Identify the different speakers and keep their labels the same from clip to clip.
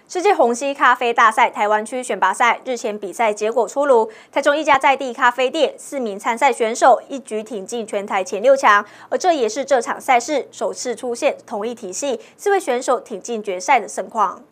Speaker 1: 世界虹吸咖啡大赛台湾区选拔赛日前比赛结果出炉，台中一家在地咖啡店4名参赛选手一举挺进全台前6强，而这也是这场赛事首次出现同一体系4位选手挺进决赛的盛况。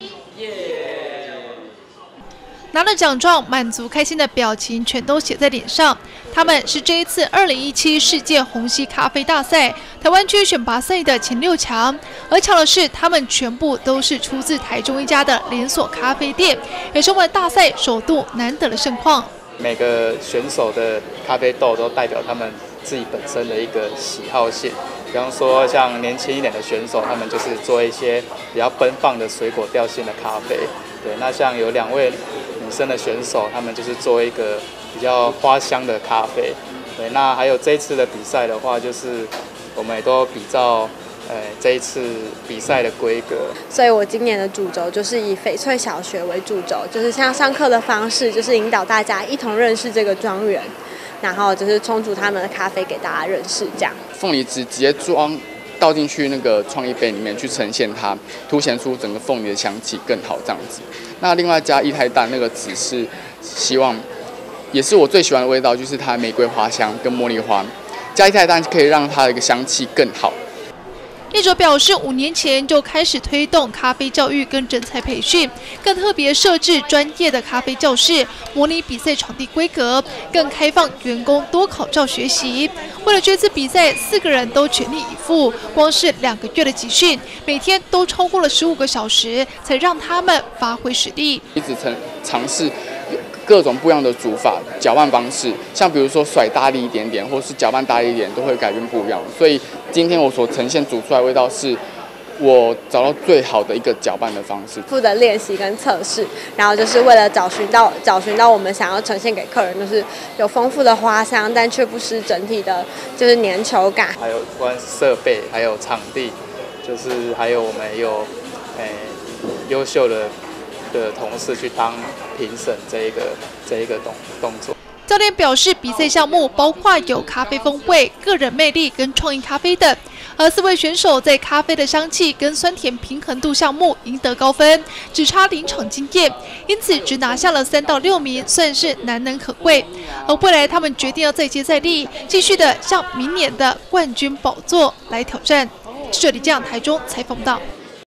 Speaker 2: 拿了奖状，满足开心的表情全都写在脸上。他们是这一次2017世界虹吸咖啡大赛台湾区选拔赛的前6强，而巧的是，他们全部都是出自台中一家的连锁咖啡店，也成为大赛首度难得的盛况。
Speaker 3: 每个选手的咖啡豆都代表他们自己本身的一个喜好性。比方说，像年轻一点的选手，他们就是做一些比较奔放的水果调性的咖啡。对，那像有2位女生的选手，他们就是做一个比较花香的咖啡。对，那还有这一次的比赛的话，就是我们也都比照这一次比赛的规格。
Speaker 4: 所以我今年的主轴就是以翡翠小学为主轴，就是像上课的方式，就是引导大家一同认识这个庄园，然后就是冲煮他们的咖啡给大家认识这样。
Speaker 5: 凤梨汁直接倒进去那个创意杯里面去呈现它，凸显出整个凤梨的香气更好这样子。那另外加液态氮那个籽是希望，也是我最喜欢的味道，就是它玫瑰花香跟茉莉花，加液态氮可以让它的一个香气更好。
Speaker 2: 业者表示，5年前就开始推动咖啡教育跟人才培训，更特别设置专业的咖啡教室，模拟比赛场地规格，更开放员工多考照学习。为了这次比赛，4个人都全力以赴，光是2个月的集训，每天都超过了15个小时，才让他们发挥实力。
Speaker 5: 一直尝试各种不一样的煮法、搅拌方式，像比如说甩大力一点点，或是搅拌大力一点，都会改变不一样。所以今天我所呈现煮出来的味道，是我找到最好的一个搅拌的方式。
Speaker 4: 负责练习跟测试，然后就是为了找寻到我们想要呈现给客人，就是有丰富的花香，但却不失整体的就是粘稠感。
Speaker 3: 还有关设备，还有场地，就是还有我们有优秀的同事去当评审这一个动作。
Speaker 2: 教练表示，比赛项目包括有咖啡风味、个人魅力跟创意咖啡等，而4位选手在咖啡的香气跟酸甜平衡度项目赢得高分，只差临场经验，因此只拿下了3到6名，算是难能可贵。而未来他们决定要再接再厉，继续的向明年的冠军宝座来挑战。记者李将台中采访到。